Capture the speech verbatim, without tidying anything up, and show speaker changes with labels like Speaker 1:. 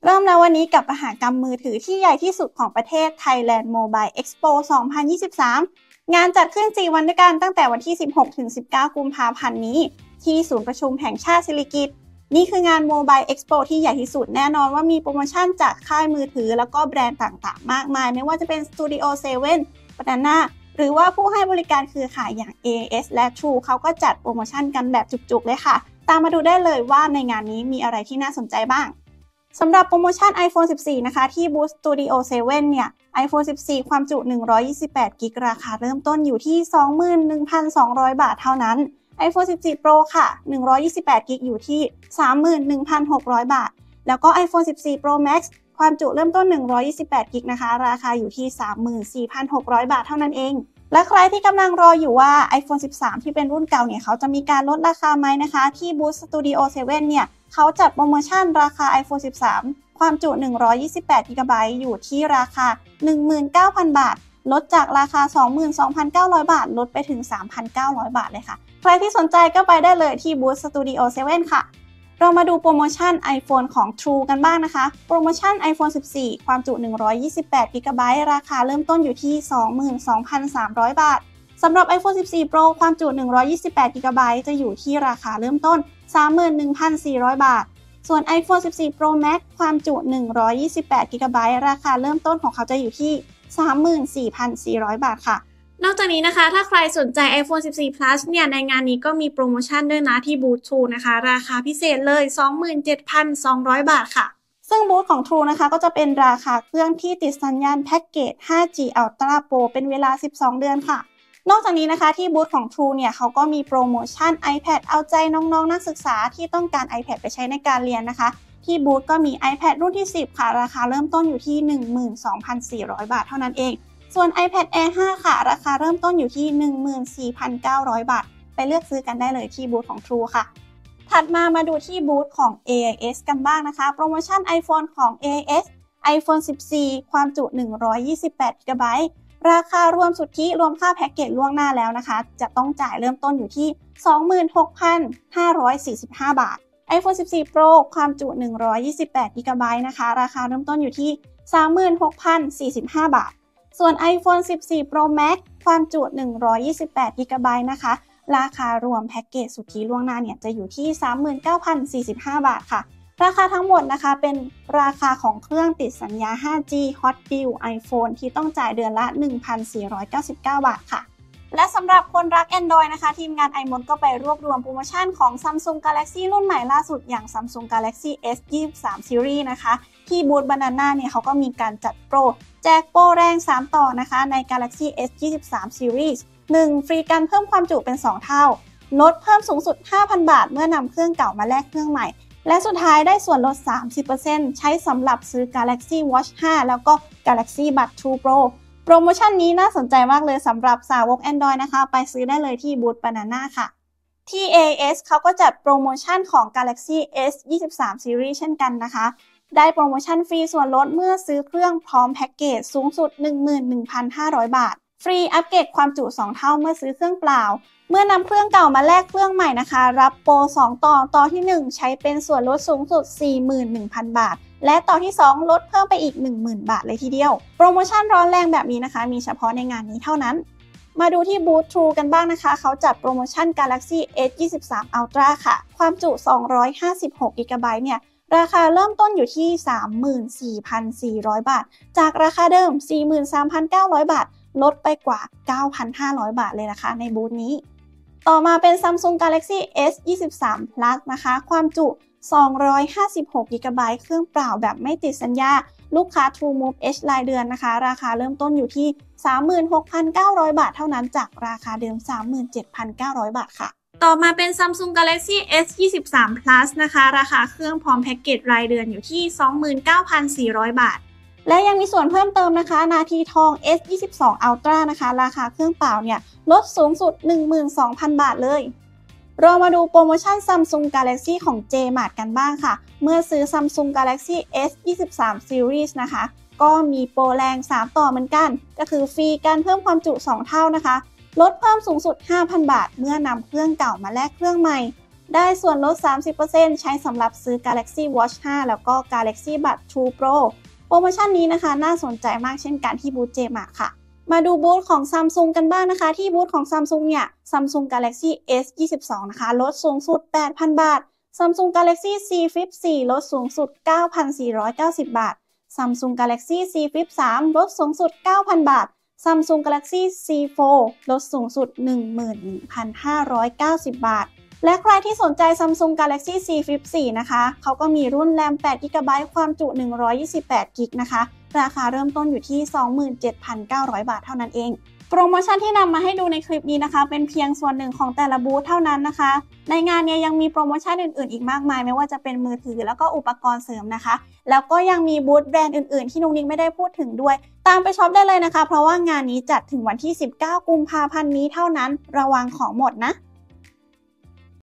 Speaker 1: เริ่มแล้ววันนี้กับมหกรรมมือถือที่ใหญ่ที่สุดของประเทศ Thailand Mobile Expo สองพันยี่สิบสาม งานจัดขึ้นสี่วันด้วยกันตั้งแต่วันที่ สิบหกถึงสิบเก้า กุมภาพันธ์นี้ที่ศูนย์ประชุมแห่งชาติสิริกิติ์นี่คืองาน Mobile Expo ที่ใหญ่ที่สุดแน่นอนว่ามีโปรโมชั่นจากค่ายมือถือแล้วก็แบรนด์ต่างๆมากมายไม่ว่าจะเป็น Studio เซเว่น Banana หรือว่าผู้ให้บริการเครือข่ายอย่าง เอ เอส และ True เขาก็จัดโปรโมชั่นกันแบบจุกๆเลยค่ะตามมาดูได้เลยว่าในงานนี้มีอะไรที่น่าสนใจบ้างสำหรับโปรโมชั่น iPhone สิบสี่ นะคะที่ Booth Studio เซเว่น เนี่ย iPhone สิบสี่ ความจุ หนึ่งร้อยยี่สิบแปด กิกะไบต์ ราคาเริ่มต้นอยู่ที่ สองหมื่นหนึ่งพันสองร้อย บาทเท่านั้น iPhone สิบสี่ Pro ค่ะ หนึ่งร้อยยี่สิบแปด กิกะไบต์ อยู่ที่ สามหมื่นหนึ่งพันหกร้อย บาท แล้วก็ iPhone สิบสี่ Pro Max ความจุเริ่มต้น หนึ่งร้อยยี่สิบแปด กิกะไบต์ นะคะ ราคาอยู่ที่ สามหมื่นสี่พันหกร้อย บาทเท่านั้นเองและใครที่กำลังรออยู่ว่า iPhone สิบสาม ที่เป็นรุ่นเก่าเนี่ยเขาจะมีการลดราคาไหมนะคะที่ Booth Studio เซเว่น เนี่ยเขาจัดโปรโมชั่นราคา iPhone สิบสาม ความจุ หนึ่งร้อยยี่สิบแปด กิกะไบต์ อยู่ที่ราคา หนึ่งหมื่นเก้าพัน บาทลดจากราคา สองหมื่นสองพันเก้าร้อย บาทลดไปถึง สามพันเก้าร้อย บาทเลยค่ะใครที่สนใจก็ไปได้เลยที่ Booth Studio เซเว่น ค่ะเรามาดูโปรโมชั่น iPhone ของ True กันบ้างนะคะโปรโมชั่น iPhone สิบสี่ ความจุ หนึ่งร้อยยี่สิบแปด กิกะไบต์ ราคาเริ่มต้นอยู่ที่ สองหมื่นสองพันสามร้อย บาทสำหรับ iPhone สิบสี่ Pro ความจุ หนึ่งร้อยยี่สิบแปด กิกะไบต์ จะอยู่ที่ราคาเริ่มต้น สามหมื่นหนึ่งพันสี่ร้อย บาทส่วน iPhone สิบสี่ Pro Max ความจุ หนึ่งร้อยยี่สิบแปด กิกะไบต์ ราคาเริ่มต้นของเขาจะอยู่ที่ สามหมื่นสี่พันสี่ร้อย บาทค่ะนอกจากนี้นะคะถ้าใครสนใจ iPhone สิบสี่ Plus เนี่ยในงานนี้ก็มีโปรโมชั่นด้วยนะที่บูธ True นะคะราคาพิเศษเลย สองหมื่นเจ็ดพันสองร้อย บาทค่ะซึ่งบูธของ True นะคะก็จะเป็นราคาเครื่องที่ติดสัญญาณแพ็กเกจ ห้าจี Ultra Pro เป็นเวลาสิบสองเดือนค่ะนอกจากนี้นะคะที่บูธของ True เนี่ยเขาก็มีโปรโมชั่น iPad เอาใจน้องๆนักศึกษาที่ต้องการ iPad ไปใช้ในการเรียนนะคะที่บูธก็มี iPad รุ่นที่สิบค่ะราคาเริ่มต้นอยู่ที่ หนึ่งหมื่นสองพันสี่ร้อย บาทเท่านั้นเองส่วน iPad Air ห้า ค่ะราคาเริ่มต้นอยู่ที่ หนึ่งหมื่นสี่พันเก้าร้อย บาทไปเลือกซื้อกันได้เลยที่บูธของ True ค่ะถัดมามาดูที่บูธของ เอ ไอ เอส กันบ้างนะคะโปรโมชั่น iPhone ของ เอ ไอ เอส iPhone สิบสี่ ความจุ หนึ่งร้อยยี่สิบแปด กิกะไบต์ ราคารวมสุทธิรวมค่าแพ็กเกจล่วงหน้าแล้วนะคะจะต้องจ่ายเริ่มต้นอยู่ที่ สองหมื่นหกพันห้าร้อยสี่สิบห้า บาท iPhone สิบสี่ Pro ความจุ หนึ่งร้อยยี่สิบแปด กิกะไบต์ นะคะราคาเริ่มต้นอยู่ที่ สามหมื่นหกพันสี่สิบห้า บาทส่วน iPhone สิบสี่ Pro Max ความจุ หนึ่งร้อยยี่สิบแปด กิกะไบต์ นะคะราคารวมแพ็กเกจสุทธิล่วงหน้าเนี่ยจะอยู่ที่ สามหมื่นเก้าพันสี่สิบห้า บาทค่ะราคาทั้งหมดนะคะเป็นราคาของเครื่องติดสัญญา ห้าจี Hot Deal iPhone ที่ต้องจ่ายเดือนละ หนึ่งพันสี่ร้อยเก้าสิบเก้า บาทค่ะและสำหรับคนรัก Android นะคะทีมงาน iMod ก็ไปรวบรวมโปรโมชั่นของ Samsung Galaxy รุ่นใหม่ล่าสุดอย่าง Samsung Galaxy เอส ยี่สิบสาม Series นะคะที่บูธ Banana เนี่ยเขาก็มีการจัดโปรแจกโปรแรงสามต่อนะคะใน Galaxy เอส ยี่สิบสาม Series หนึ่ง ฟรีกันเพิ่มความจุเป็นสองเท่าลดเพิ่มสูงสุด ห้าพัน บาทเมื่อนำเครื่องเก่ามาแลกเครื่องใหม่และสุดท้ายได้ส่วนลด สามสิบเปอร์เซ็นต์ ใช้สำหรับซื้อ Galaxy Watch ห้า แล้วก็ Galaxy Buds ทู Pro โปรโมชั่นนี้น่าสนใจมากเลยสำหรับสาวก Android นะคะไปซื้อได้เลยที่บูธ Banana ค่ะที่ เอ ไอ เอส เขาก็จัดโปรโมชั่นของ Galaxy เอส ยี่สิบสาม Series เช่นกันนะคะได้โปรโมชั่นฟรีส่วนลดเมื่อซื้อเครื่องพร้อมแพ็กเกจสูงสุด หนึ่งหมื่นหนึ่งพันห้าร้อย บาทฟรีอัปเกรดความจุสองเท่าเมื่อซื้อเครื่องเปล่าเมื่อนำเครื่องเก่ามาแลกเครื่องใหม่นะคะรับโปรสองต่อต่อที่หนึ่งใช้เป็นส่วนลดสูงสุด สี่หมื่นหนึ่งพัน บาทและต่อที่สองลดเพิ่มไปอีก หนึ่งหมื่น บาทเลยทีเดียวโปรโมชั่นร้อนแรงแบบนี้นะคะมีเฉพาะในงานนี้เท่านั้นมาดูที่บูธ True กันบ้างนะคะเขาจัดโปรโมชั่น Galaxy เอส ยี่สิบสาม Ultra ค่ะความจุ สองร้อยห้าสิบหก กิกะไบต์ เนี่ยราคาเริ่มต้นอยู่ที่ สามหมื่นสี่พันสี่ร้อย บาทจากราคาเดิม สี่หมื่นสามพันเก้าร้อย บาทลดไปกว่า เก้าพันห้าร้อย บาทเลยนะคะในบูธนี้ต่อมาเป็น Samsung Galaxy เอส ยี่สิบสาม Plus นะคะความจุ สองร้อยห้าสิบหก กิกะไบต์ เครื่องเปล่าแบบไม่ติดสัญญาลูกค้า True Move Edge รายเดือนนะคะราคาเริ่มต้นอยู่ที่ สามหมื่นหกพันเก้าร้อย บาทเท่านั้นจากราคาเดิม สามหมื่นเจ็ดพันเก้าร้อย บาทค่ะต่อมาเป็น Samsung Galaxy เอส ยี่สิบสาม Plus นะคะราคาเครื่องพร้อมแพ็กเกจรายเดือนอยู่ที่ สองหมื่นเก้าพันสี่ร้อย บาทและยังมีส่วนเพิ่มเติมนะคะนาทีทอง เอส ยี่สิบสอง Ultra นะคะราคาเครื่องเปล่าเนี่ยลดสูงสุด หนึ่งหมื่นสองพัน บาทเลยเรามาดูโปรโมชั่น Samsung Galaxy ของ J-Mart กันบ้างค่ะเมื่อซื้อ Samsung Galaxy เอส ยี่สิบสาม Series นะคะก็มีโปรแรงสามต่อเหมือนกันก็คือฟรีการเพิ่มความจุสองเท่านะคะลดเพิ่มสูงสุด ห้าพัน บาทเมื่อนำเครื่องเก่ามาแลกเครื่องใหม่ได้ส่วนลด สามสิบเปอร์เซ็นต์ ใช้สำหรับซื้อ Galaxy Watch ห้า แล้วก็ Galaxy Buds ทู Pro โปรโมชั่นนี้นะคะน่าสนใจมากเช่นกันที่บูธ เจ มาร์ท ค่ะมาดูบูธของ Samsung กันบ้างนะคะที่บูธของ Samsung เนี่ย Samsung Galaxy เอส ยี่สิบสอง นะคะลดสูงสุด แปดพัน บาท Samsung Galaxy Z Flip โฟร์ ลดสูงสุด เก้าพันสี่ร้อยเก้าสิบ บาท Samsung Galaxy Z Flip สาม ลดสูงสุด เก้าพัน บาท Samsung Galaxy ซี โฟร์ ลดสูงสุด หนึ่งหมื่นหนึ่งพันห้าร้อยเก้าสิบ บาทและใครที่สนใจ Samsung Galaxy Z Flip โฟร์ นะคะเขาก็มีรุ่นแรม แปดกิกะไบต์ ความจุ หนึ่งร้อยยี่สิบแปดกิกะไบต์ นะคะราคาเริ่มต้นอยู่ที่ สองหมื่นเจ็ดพันเก้าร้อย บาทเท่านั้นเองโปรโมชั่นที่นำมาให้ดูในคลิปนี้นะคะเป็นเพียงส่วนหนึ่งของแต่ละบูธเท่านั้นนะคะในงานนี้ยังมีโปรโมชั่นอื่นๆอีกมากมายไม่ว่าจะเป็นมือถือแล้วก็อุปกรณ์เสริมนะคะแล้วก็ยังมีบูธแบรนด์อื่นๆที่นุ๊กนิกไม่ได้พูดถึงด้วยตามไปช็อปได้เลยนะคะเพราะว่างานนี้จัดถึงวันที่สิบเก้ากุมภาพันธ์นี้เท่านั้นระวังของหมดนะ